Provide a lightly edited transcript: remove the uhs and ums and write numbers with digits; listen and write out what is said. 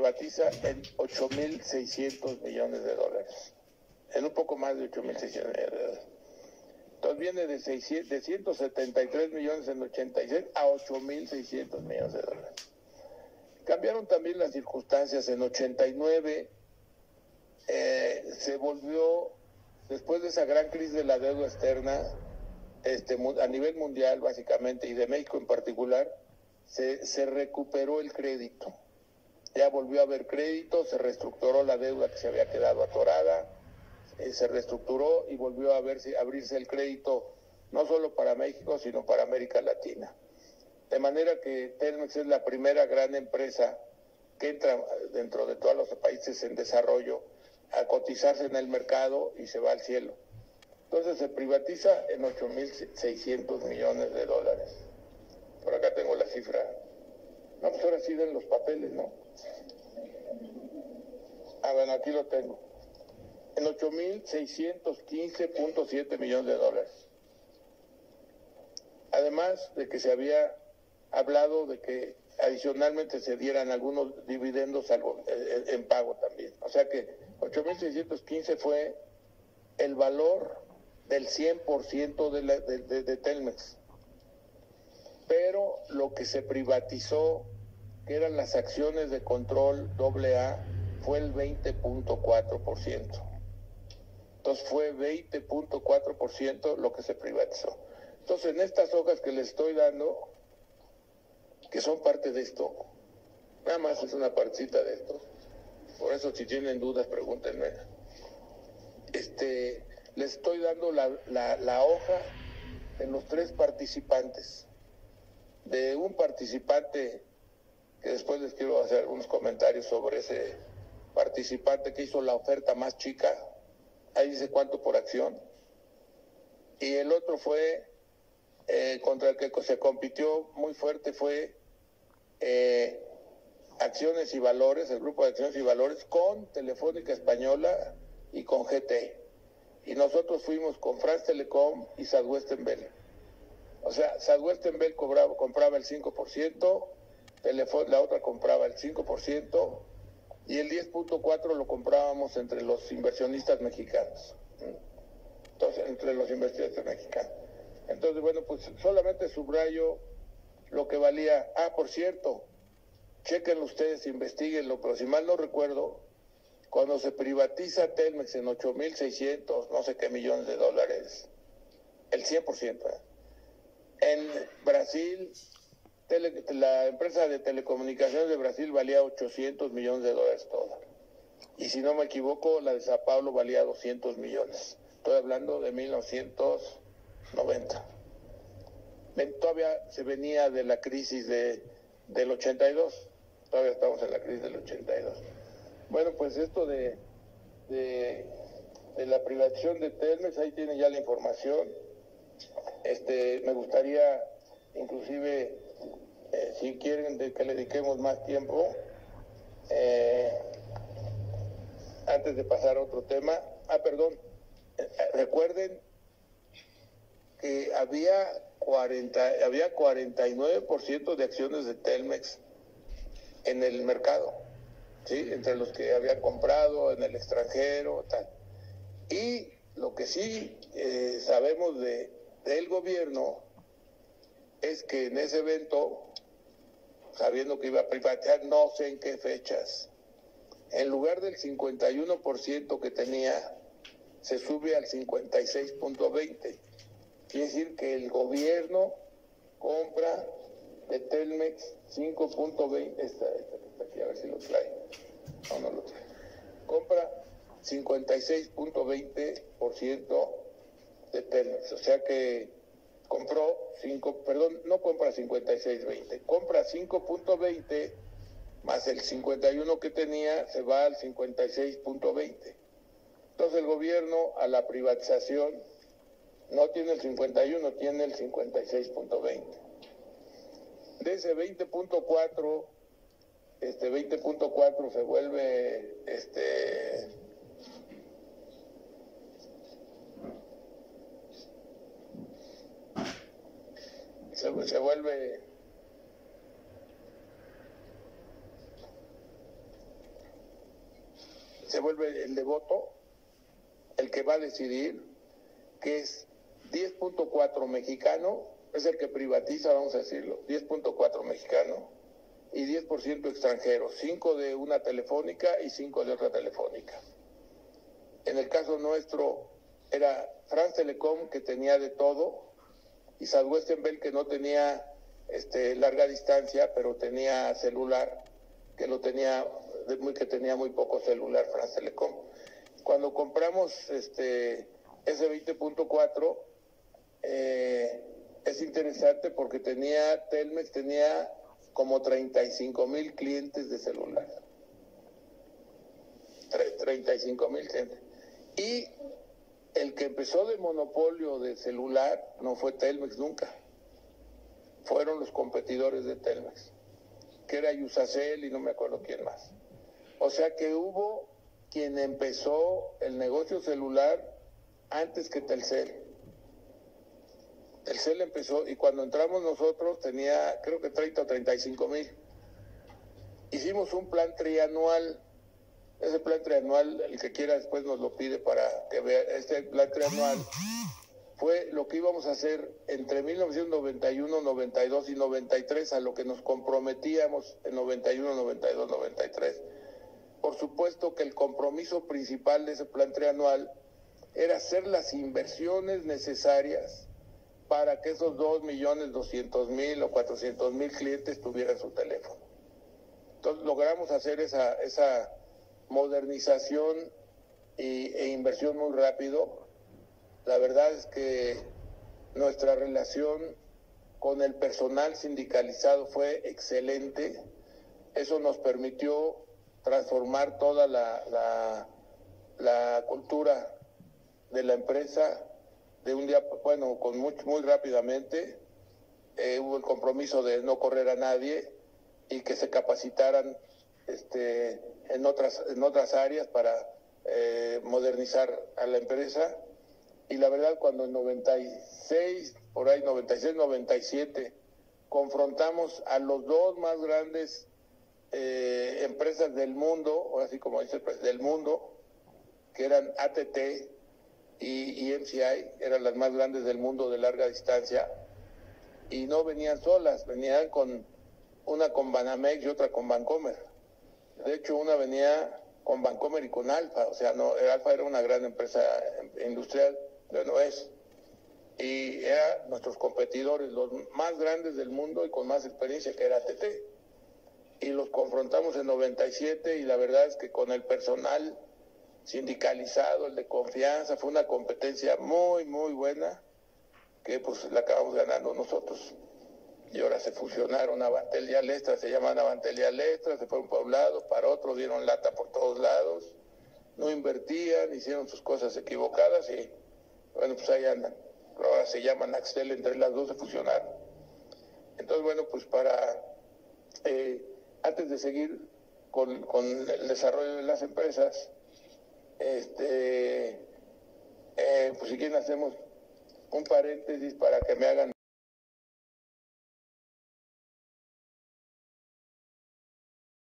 privatiza en 8.600 millones de dólares, en un poco más de 8.600 millones de dólares. Entonces viene de 173 millones en 86 a 8.600 millones de dólares. Cambiaron también las circunstancias. En 89 se volvió, después de esa gran crisis de la deuda externa, a nivel mundial básicamente, y de México en particular, se recuperó el crédito. Ya volvió a haber crédito, se reestructuró la deuda que se había quedado atorada, se reestructuró y volvió a abrirse el crédito no solo para México, sino para América Latina. De manera que Telmex es la primera gran empresa que entra dentro de todos los países en desarrollo a cotizarse en el mercado y se va al cielo. Entonces se privatiza en 8.600 millones de dólares. Por acá tengo la cifra. No, pues ahora sí den los papeles, ¿no? Bueno, aquí lo tengo. En 8.615.7 millones de dólares. Además de que se había hablado de que adicionalmente se dieran algunos dividendos en pago también. O sea que 8.615 fue el valor del 100% de Telmex. Pero lo que se privatizó, que eran las acciones de control AA, fue el 20.4%. Entonces fue 20.4% lo que se privatizó. Entonces en estas hojas que les estoy dando, que son parte de esto, nada más es una partecita de esto, por eso si tienen dudas pregúntenme. Les estoy dando la hoja de los 3 participantes. De un participante, que después les quiero hacer algunos comentarios sobre ese participante que hizo la oferta más chica, ahí dice cuánto por acción, y el otro fue, contra el que se compitió muy fuerte, fue Acciones y Valores, el grupo de Acciones y Valores, con Telefónica Española y con GT. Y nosotros fuimos con France Telecom y Southwestern Bell. O sea, Southwestern Bell compraba el 5%, la otra compraba el 5%, y el 10.4% lo comprábamos entre los inversionistas mexicanos. Entonces, entre los inversionistas mexicanos. Entonces, bueno, pues solamente subrayo lo que valía. Por cierto, chequenlo ustedes, investiguenlo, pero si mal no recuerdo, cuando se privatiza Telmex en 8.600, no sé qué millones de dólares, el 100%, en Brasil, la empresa de telecomunicaciones de Brasil valía 800 millones de dólares toda. Y si no me equivoco, la de Sao Paulo valía 200 millones. Estoy hablando de 1990. Todavía se venía de la crisis del 82. Todavía estamos en la crisis del 82. Bueno, pues esto de la privatización de Telmex, ahí tienen ya la información. Me gustaría, inclusive, si quieren que le dediquemos más tiempo, antes de pasar a otro tema. Recuerden que había 49% de acciones de Telmex en el mercado, ¿sí? Entre los que había comprado en el extranjero, tal. Y lo que sí sabemos del gobierno es que en ese evento, sabiendo que iba a privatizar, no sé en qué fechas, en lugar del 51% que tenía, se sube al 56.20%. Quiere decir que el gobierno compra de Telmex 5.20%, esta que está aquí, a ver si lo trae. No lo trae. Compra 56.20% de Telmex. O sea que no compra 56.20, compra 5.20 más el 51 que tenía, se va al 56.20. Entonces el gobierno a la privatización no tiene el 51, tiene el 56.20. De ese 20.4, 20.4 se vuelve se vuelve resuelve el de voto, el que va a decidir, que es 10.4 mexicano, es el que privatiza, vamos a decirlo, 10.4 mexicano y 10% extranjero, 5 de una telefónica y 5 de otra telefónica. En el caso nuestro era France Telecom, que tenía de todo, y Southwestern Bell, que no tenía larga distancia, pero tenía celular, que tenía muy poco celular France Telecom. Cuando compramos ese 20.4, es interesante porque Telmex tenía como 35,000 clientes de celular. 35,000 clientes. Y el que empezó de monopolio de celular no fue Telmex nunca. Fueron los competidores de Telmex, que era Iusacell y no me acuerdo quién más. O sea que hubo quien empezó el negocio celular antes que Telcel. Telcel empezó, y cuando entramos nosotros tenía creo que 30 o 35,000. Hicimos un plan trianual. Ese plan trianual, el que quiera después nos lo pide para que vea. Este plan trianual fue lo que íbamos a hacer entre 1991, 92 y 93, a lo que nos comprometíamos en 91, 92, 93. Por supuesto que el compromiso principal de ese plan trianual era hacer las inversiones necesarias para que esos 2.200.000 o 400,000 clientes tuvieran su teléfono. Entonces logramos hacer esa modernización e inversión muy rápido. La verdad es que nuestra relación con el personal sindicalizado fue excelente. Eso nos permitió transformar toda la cultura de la empresa de un día, muy rápidamente. Hubo el compromiso de no correr a nadie y que se capacitaran en otras áreas para modernizar a la empresa. Y la verdad, cuando en 96, 97, confrontamos a los dos más grandes empresas del mundo, o así como dice, del mundo, que eran ATT y MCI, eran las más grandes del mundo de larga distancia, y no venían solas, venían una con Banamex y otra con Bancomer. De hecho, una venía con Bancomer y con Alfa, o sea, Alfa era una gran empresa industrial, no es, y eran nuestros competidores, los más grandes del mundo y con más experiencia, que era ATT. Y los confrontamos en 97, y la verdad es que con el personal sindicalizado, el de confianza, fue una competencia muy, muy buena, que pues la acabamos ganando nosotros. Y ahora se fusionaron Avantel y Alestra, se llaman Avantel y Alestra, se fueron para un lado, para otro, dieron lata por todos lados, no invertían, hicieron sus cosas equivocadas y bueno, pues ahí andan. Pero ahora se llaman Axtel, entre las dos se fusionaron. Entonces, bueno, pues antes de seguir con el desarrollo de las empresas, pues si quieren hacemos un paréntesis para que me hagan